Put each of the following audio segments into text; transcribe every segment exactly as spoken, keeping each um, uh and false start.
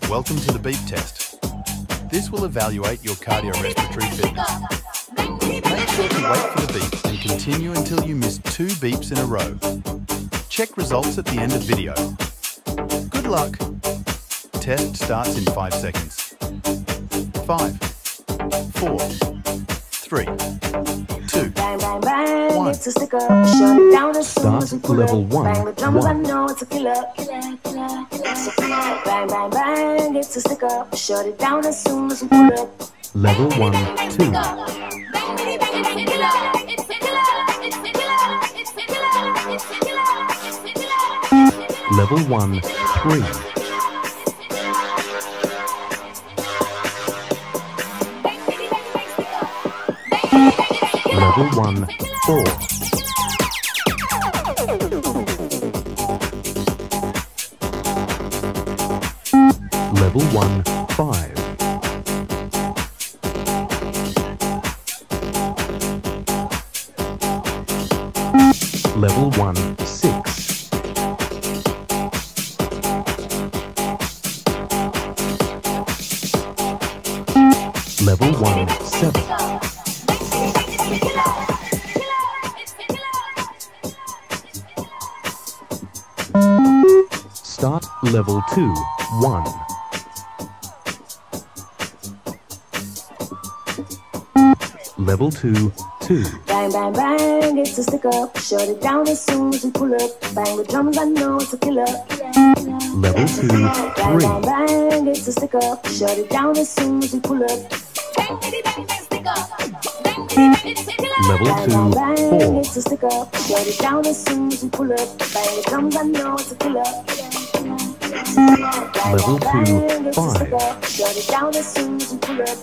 Welcome to the beep test. This will evaluate your cardiorespiratory fitness. Make sure to wait for the beep and continue until you miss two beeps in a row. Check results at the end of video. Good luck. Test starts in five seconds. Five, four, three, two, one. Start level one. One. Bang, bang, bang, it's a sticker. Shut it down as soon as we pull up. Level one, two. Level one, three. Level one, four. Level one, five. Level one, six. Level one, seven. Start level two, one. Level two, two. Bang, bang, bang, it's a sticker. Shut it down as soon as we pull up. Bang the drums, I know it's a killer. Level two, Bang, three. bang, bang, it's a sticker. Shut it down as soon as we pull up. Level Bang, two, bang, bang, four. it's a sticker. Shut it down as soon as we pull up. Bang the drums, I know it's a killer. Bang, Level bang, two, bang, it's a five. sticker. Shut it down as soon as we pull up.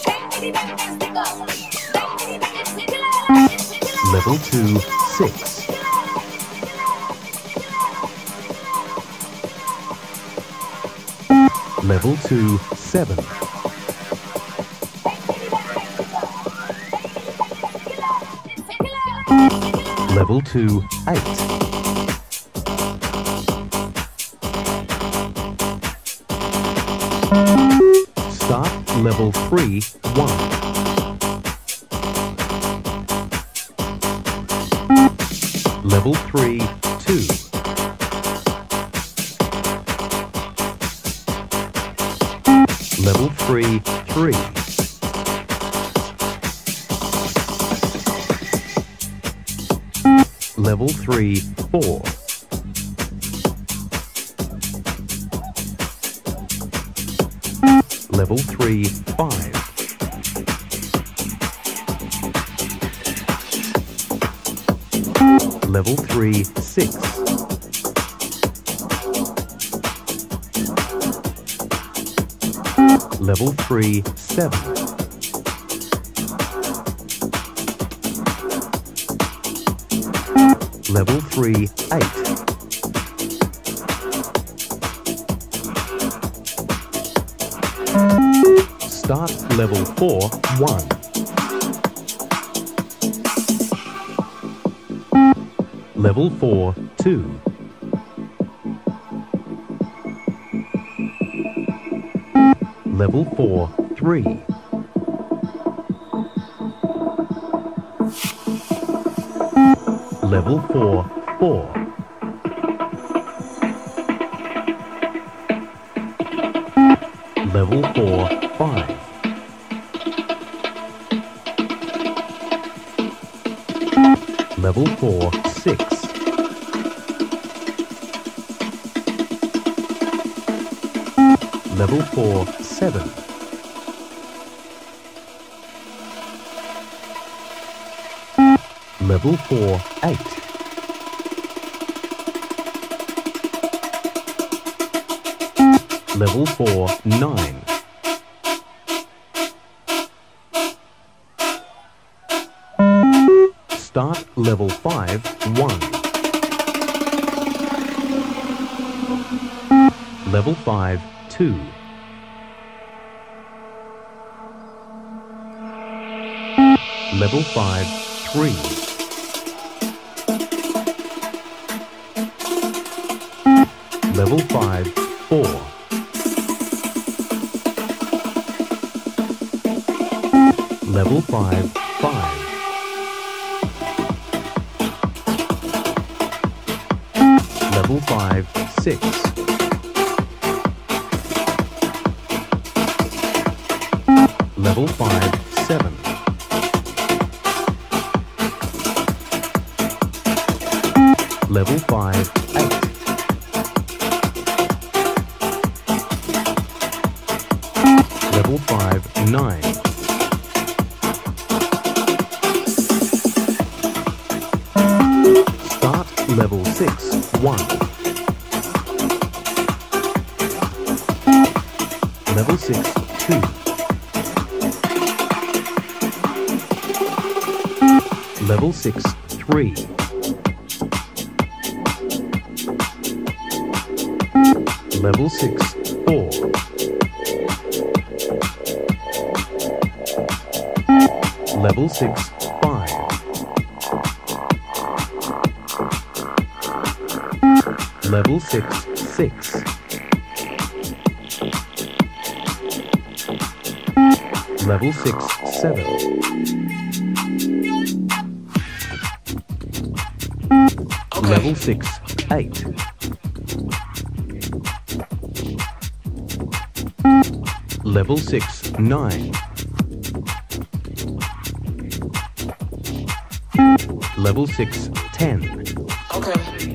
Level two, six. Level two, seven. Level two, eight. Start level three, one. Level three, two. Level three, three. Level three, four. Level three, five. Level three, six. Level three, seven. Level three, eight. Start level four, one. Level four, two. Level four, three. Level four, four. Level four, five. Level four, six. Level four, seven. Level four, eight. Level four, nine. Start level five, one. Level five, two. Level five, three. Level five, four. Level five, five. Level five, six. Level five, seven. Level five, eight. Level five, nine. Start level six, one. Level six, two. Level six, three. Level six, four. Level six, five. Level six, six. Level six, seven. Okay. Level six, eight. Level six, nine. Level six, ten. Okay.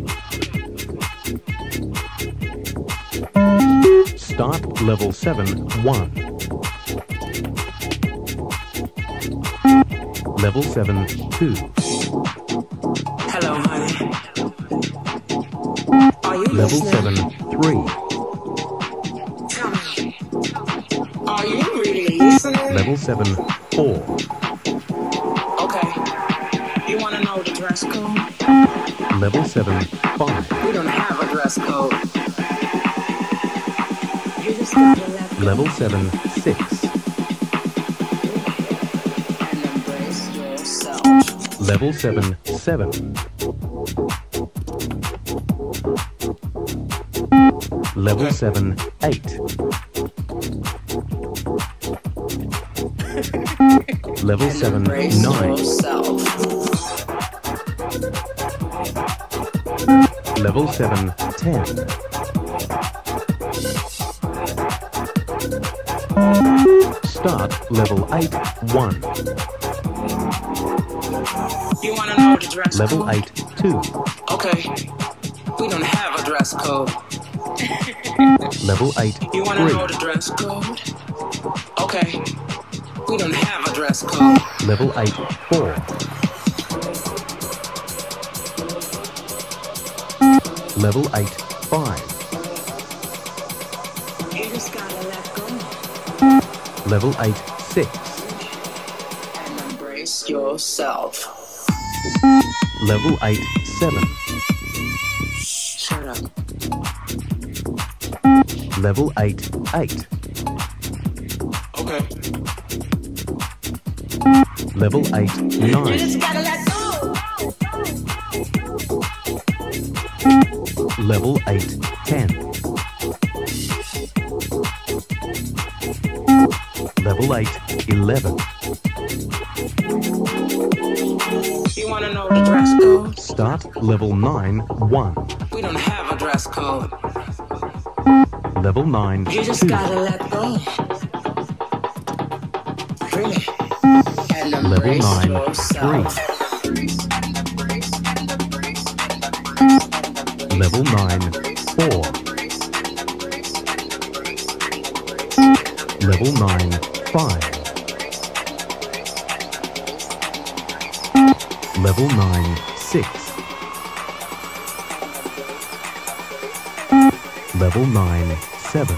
Start level seven, one. Level seven, two. Hello, honey. Are you Level listening? seven, three. Tell me. Are you really listening? Level seven, four. Okay. You want to know the dress code? Level seven, five. We don't have a dress code. You just gotta let go Level seven, six. and embrace yourself. Level seven, seven. Level seven, eight. Level And seven, embrace nine. yourself. Level seven, ten. Start level eight, one. You want to know the dress Level code? eight, two. Okay. We don't have a dress code. Level eight, You want to know three. the dress code? Okay. We don't have a dress code. Level eight, four. Level eight, five. You just gotta let go Level eight, six. and embrace yourself. Level eight, seven. Shut up. Level eight, eight. Okay. Level eight, nine. gotta let go. Level eight, ten. Level eight, eleven. You wanna know the dress code? Start level nine, one. We don't have a dress code. Level nine, You just two. gotta let go. Really. And Level embrace nine, yourself. Level nine, four. Level nine, five. Level nine, six. Level nine, seven.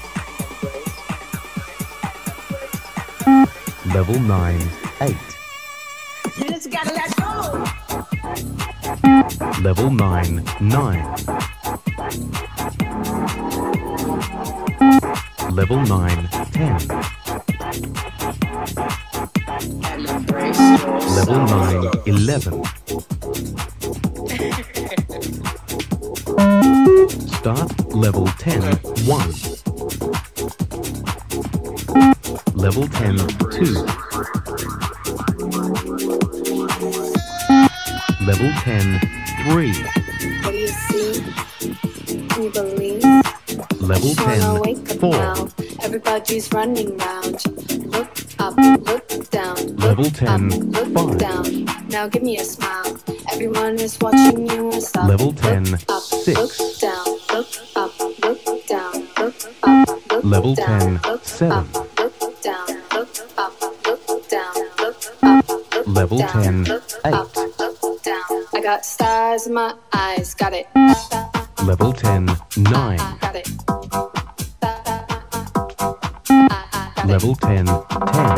Level nine, eight. You just gotta let go. Level nine, nine. Level nine, ten. And embrace yourself. Level nine, eleven. Start level ten, one. Level ten, two. Level ten, three. What do you see? Can you believe? Level Wanna ten, wake up four. now? Everybody's running round. Look up, look down. Look Level ten, up, look five. down. Now give me a smile. Everyone is watching you and stop. Level ten, look up, six. Look down. Look up, look down. Look up, look Level down. ten, Look seven. up, look down. Look up, look down. Look up, look Level down. ten, Look eight. up, look down. I got stars in my eyes. Got it. Level ten, nine. Got it. Level ten, ten.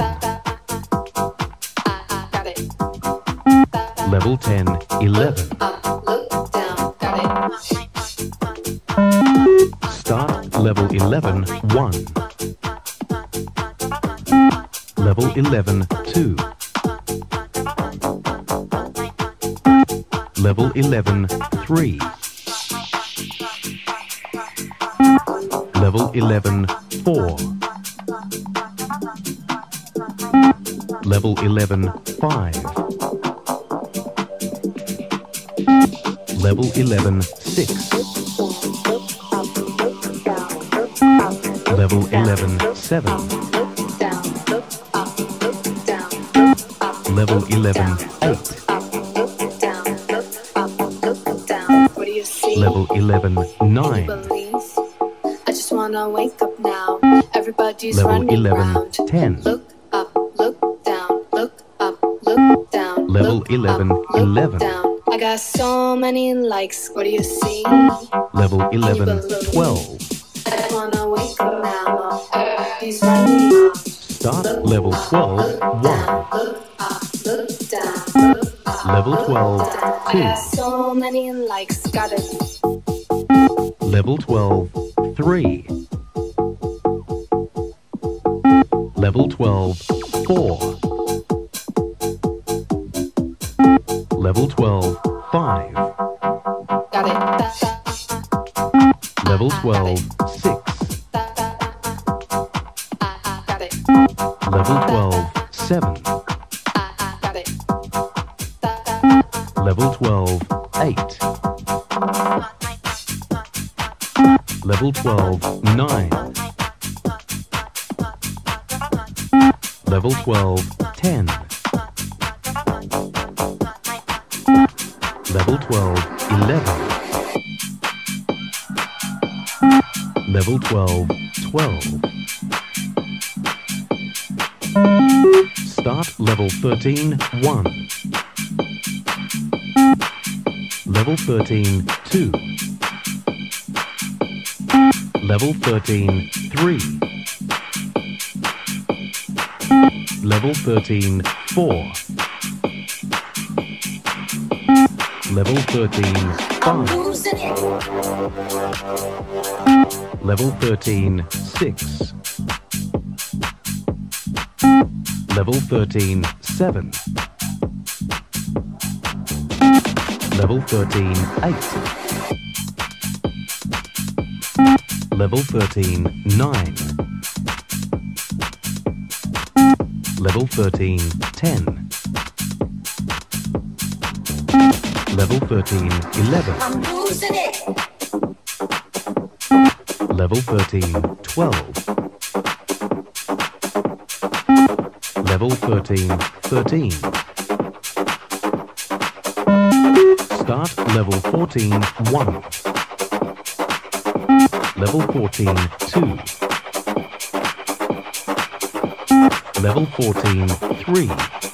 Got it. Level ten, eleven. Up, look down. Got it. Start level eleven, one. Level eleven, two. Level eleven, three. Level eleven, four. Level eleven, five. Level eleven, six. Level eleven, seven. Level eleven, eight. What do you see? Level eleven, nine. Believe? I just wanna wake up now. Everybody's Level running eleven, round. ten. Look up, look down, look up, look down. Level look eleven, up, look eleven. down. I got so many likes. What do you see? Level eleven, twelve. I just wanna wake up now. Everybody's running round. Start level twelve, one. Look up, look down, look up, Level twelve, I two. got so many likes. Got it. Level twelve, three. Level twelve, four. Level twelve, five. Got it. Level twelve, six. Got it. Level twelve, seven. Got it. Level twelve, eight. Level twelve, nine. Level twelve, ten. Level twelve, eleven. Level twelve, twelve. Start level thirteen, one. Level thirteen, two. Level thirteen, three. Level thirteen, four. Level thirteen, five. Level thirteen, six. Level thirteen, seven. Level thirteen, eight. Level thirteen, nine. Level thirteen, ten. Level thirteen, eleven. I'm losing it. Level thirteen, twelve. Level thirteen, thirteen. Start level fourteen, one. Level fourteen, two. Level fourteen, three.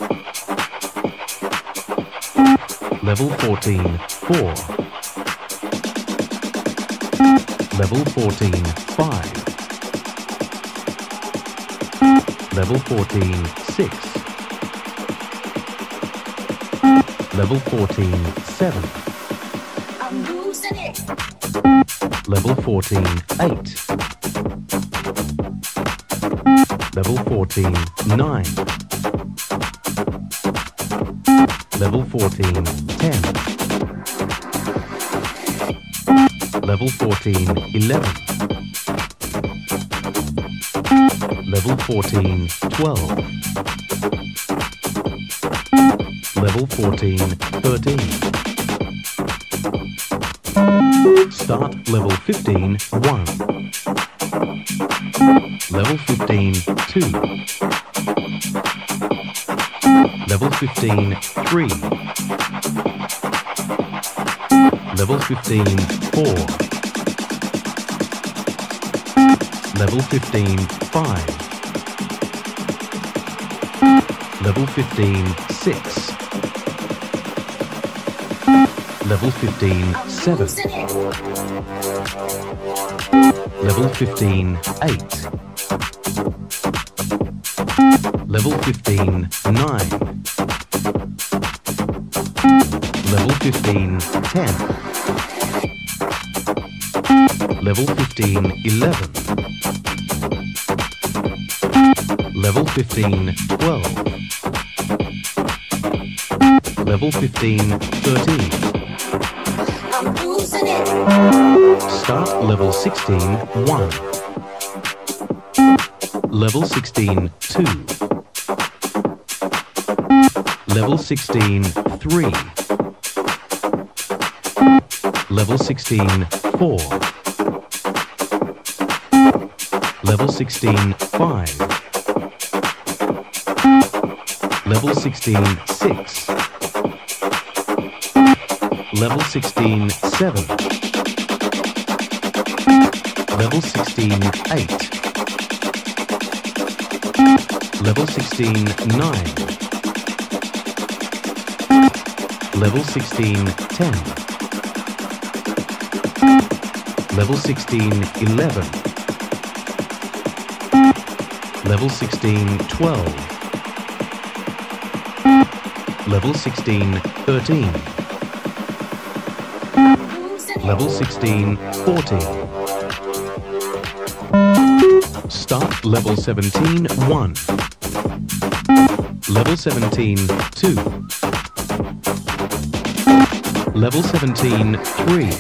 Level fourteen, four. Level fourteen, five. Level fourteen, six. Level fourteen, seven. I'm losing it. Level fourteen, eight. Level fourteen, nine. Level fourteen, ten. Level fourteen, eleven. Level fourteen, twelve. Level fourteen, thirteen. Start level fifteen, one. Level fifteen, two. Level fifteen, three. Level fifteen, four. Level fifteen, five. Level fifteen, six. Level fifteen, seven. Level fifteen, eight. Level fifteen, nine. Level fifteen, ten. Level fifteen, eleven. Level fifteen, twelve. Level fifteen, thirteen. I'm losing it. Start level sixteen, one. Level sixteen, two. Level sixteen, three. Level sixteen, four. Level sixteen, five. Level sixteen, six. Level sixteen, seven. Level sixteen, eight. Level sixteen, nine. Level sixteen, ten. Level sixteen, eleven. Level sixteen, twelve. Level sixteen, thirteen. Level sixteen, fourteen. Start level seventeen, one. Level seventeen, two. Level seventeen, three.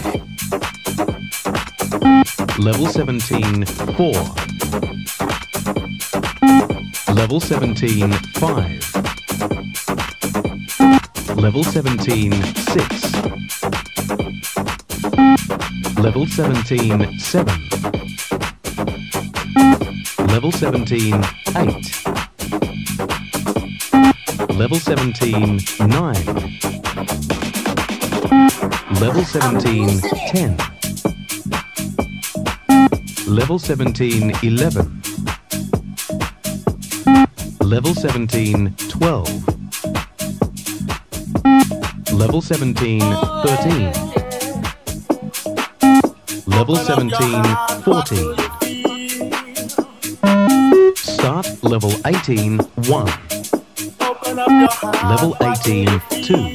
Level seventeen, four. Level seventeen, five. Level seventeen, six. Level seventeen, seven. Level seventeen, eight. Level seventeen, nine. Level seventeen, ten. Level seventeen, eleven. Level seventeen, twelve. Level seventeen, thirteen. Level seventeen, fourteen. Start level eighteen, one. Level eighteen, two.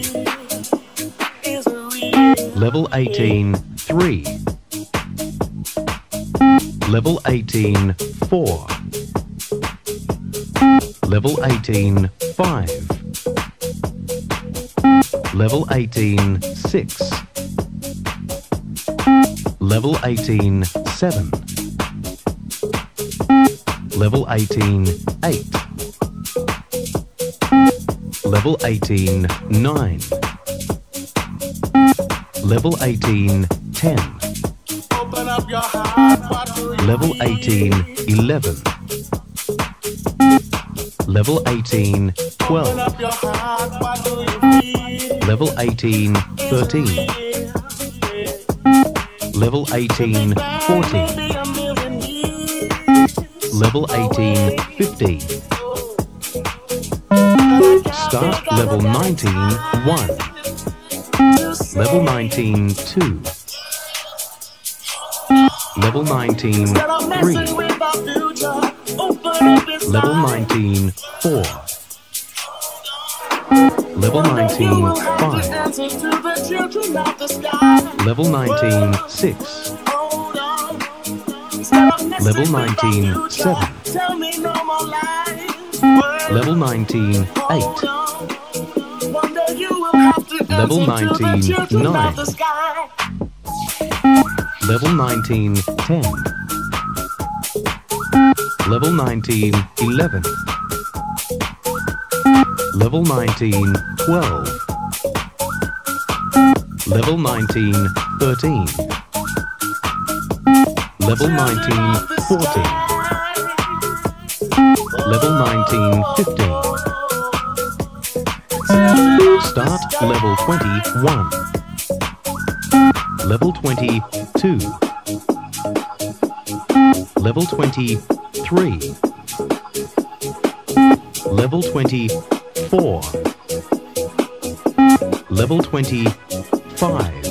Level eighteen, three. Level eighteen, four. Level eighteen, five. Level eighteen, six. Level eighteen, seven. Level eighteen, eight. Level eighteen, nine. Level eighteen, ten. Level eighteen, eleven. Level eighteen, twelve. Level eighteen, thirteen. Level eighteen, fourteen. Level eighteen, fifteen. Start level nineteen, one. Level nineteen, two. Level nineteen, three. Level nineteen, four. Level nineteen, five. Level nineteen, six. Level nineteen, seven. Level nineteen, eight. Level nineteen, nine. Level nineteen, ten. Level nineteen, eleven. Level nineteen, twelve. Level nineteen, thirteen. Level nineteen, fourteen. Level nineteen, fifteen. Start level twenty-one. Level twenty-two. Level twenty-three. Level twenty-four. Level twenty-five.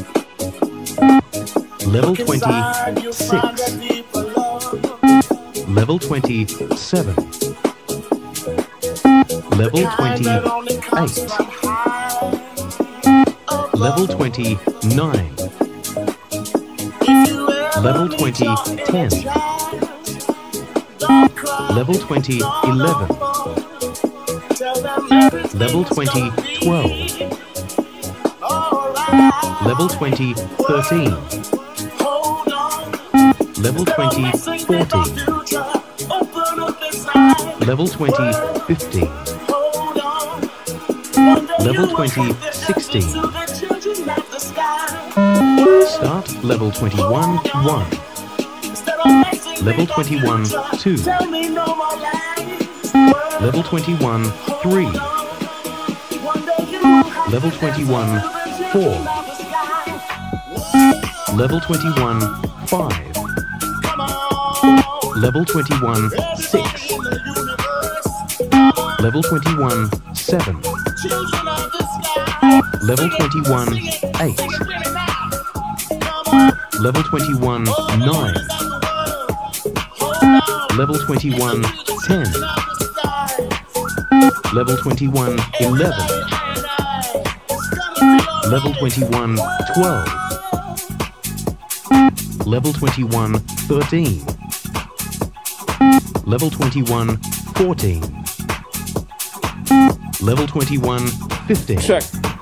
Level twenty-six. Level twenty-seven. Level twenty-eight. Level twenty-nine. Level twenty, ten. Level twenty, eleven. Level twenty, twelve. Level twenty, thirteen. Level twenty, fourteen. Level twenty, fifteen. Level twenty, sixteen. Start level twenty-one, one. Level twenty-one, two. Level twenty-one, three. Level twenty-one, four. Level twenty-one, five. Level twenty-one, six. Level twenty-one, seven. Level twenty-one, eight. Level twenty-one, nine. Level twenty-one, ten. Level twenty-one, eleven. Level twenty-one, twelve. Level twenty-one, thirteen. Level twenty-one, fourteen. Level twenty-one, fifteen. Check.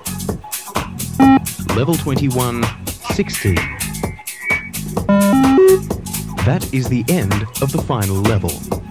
Level twenty-one, sixteen. That is the end of the final level.